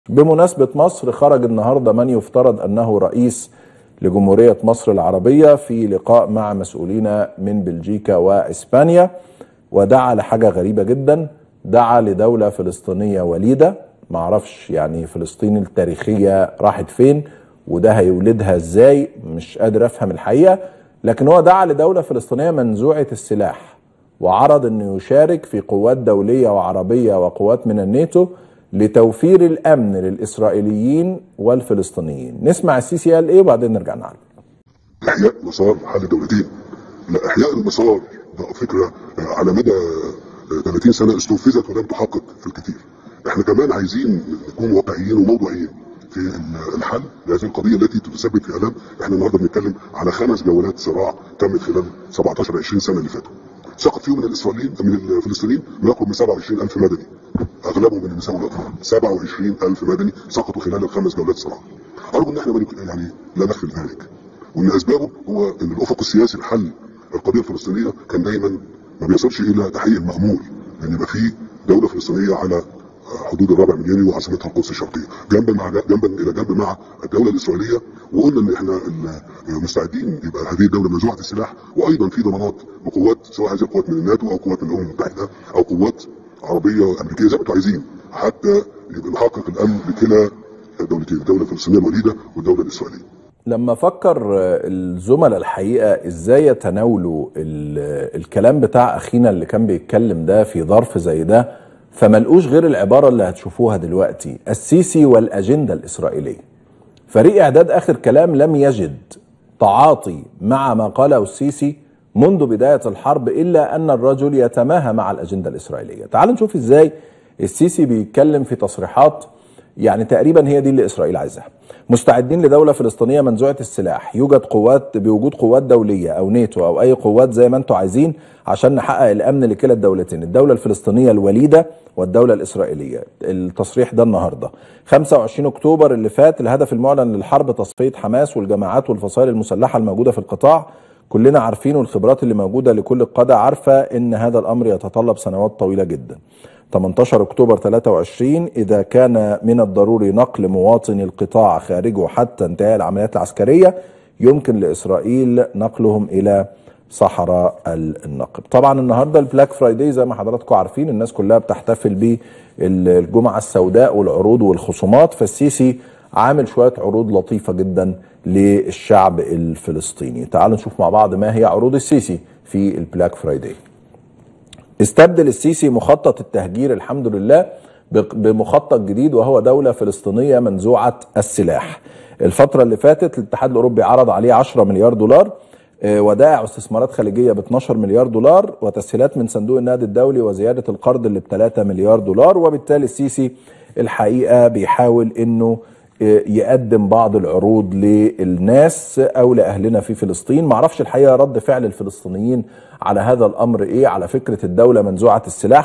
بمناسبة مصر، خرج النهاردة من يفترض أنه رئيس لجمهورية مصر العربية في لقاء مع مسؤولين من بلجيكا وإسبانيا، ودعا لحاجة غريبة جدا. دعا لدولة فلسطينية وليدة. معرفش يعني فلسطين التاريخية راحت فين وده هيولدها ازاي، مش قادر افهم الحقيقة. لكن هو دعا لدولة فلسطينية منزوعة السلاح، وعرض انه يشارك في قوات دولية وعربية وقوات من الناتو لتوفير الامن للاسرائيليين والفلسطينيين. نسمع السيسي قال ايه وبعدين نرجع نعلم. احياء مسار حل دولتين. لا، احياء المسار ده فكره على مدى 30 سنه استنفذت ولم تحقق في الكثير. احنا كمان عايزين نكون واقعيين وموضوعيين في الحل لهذه القضيه التي تسبب في الام. احنا النهارده بنتكلم على 5 جولات صراع تمت خلال 17 20 سنه اللي فاتوا. سقط فيهم من الاسرائيليين من الفلسطينيين ما يقرب من 27,000 مدني، اغلبهم من النساء والاطفال. 27,000 مدني سقطوا خلال ال5 جولات صراع. ارجو ان احنا يعني لا نغفل ذلك، وان اسبابه هو ان الافق السياسي لحل القضيه الفلسطينيه كان دايما ما بيصلش الى تحقيق المامول، ان يبقى في دوله فلسطينيه على حدود الربع مليوني وعاصمتها القدس الشرقيه، جنبا الى جنب مع الدوله الاسرائيليه. وقلنا ان احنا مستعدين يبقى هذه الدوله منزوعه السلاح، وايضا في ضمانات وقوات، سواء هذه القوات من الناتو او قوات من الامم المتحده او قوات عربيه وامريكيه زي ما انتم عايزين، حتى يبقى نحقق الامن لكلا الدولتين، الدوله الفلسطينيه الوليده والدوله الاسرائيليه. لما فكر الزملاء الحقيقة ازاي يتناولوا الكلام بتاع اخينا اللي كان بيتكلم ده في ظرف زي ده، فملقوش غير العبارة اللي هتشوفوها دلوقتي: السيسي والأجندة الإسرائيلية. فريق إعداد آخر كلام لم يجد تعاطي مع ما قاله السيسي منذ بداية الحرب، إلا أن الرجل يتماهى مع الأجندة الإسرائيلية. تعالوا نشوف إزاي السيسي بيتكلم في تصريحات يعني تقريبا هي دي اللي إسرائيل عايزاها. مستعدين لدولة فلسطينية منزوعة السلاح، بوجود قوات دولية أو ناتو أو أي قوات زي ما أنتم عايزين عشان نحقق الأمن لكلا الدولتين، الدولة الفلسطينية الوليدة والدولة الإسرائيلية. التصريح ده النهاردة 25 أكتوبر اللي فات. الهدف المعلن للحرب تصفية حماس والجماعات والفصائل المسلحة الموجودة في القطاع. كلنا عارفين، والخبرات اللي موجودة لكل القادة عارفة إن هذا الأمر يتطلب سنوات طويلة جدا. 18 أكتوبر 23: إذا كان من الضروري نقل مواطني القطاع خارجه حتى انتهاء العمليات العسكرية، يمكن لإسرائيل نقلهم إلى صحراء النقب. طبعا النهاردة البلاك فرايداي زي ما حضراتكم عارفين، الناس كلها بتحتفل بالجمعة السوداء والعروض والخصومات، فالسيسي عامل شوية عروض لطيفة جدا للشعب الفلسطيني. تعالوا نشوف مع بعض ما هي عروض السيسي في البلاك فرايداي. استبدل السيسي مخطط التهجير الحمد لله بمخطط جديد، وهو دولة فلسطينية منزوعة السلاح. الفترة اللي فاتت الاتحاد الأوروبي عرض عليه 10 مليار دولار، ودائع واستثمارات خليجية ب 12 مليار دولار، وتسهيلات من صندوق النقد الدولي وزيادة القرض اللي ب 3 مليار دولار. وبالتالي السيسي الحقيقة بيحاول انه يقدم بعض العروض للناس او لاهلنا في فلسطين. معرفش الحقيقة رد فعل الفلسطينيين على هذا الامر ايه، على فكرة الدولة منزوعة السلاح.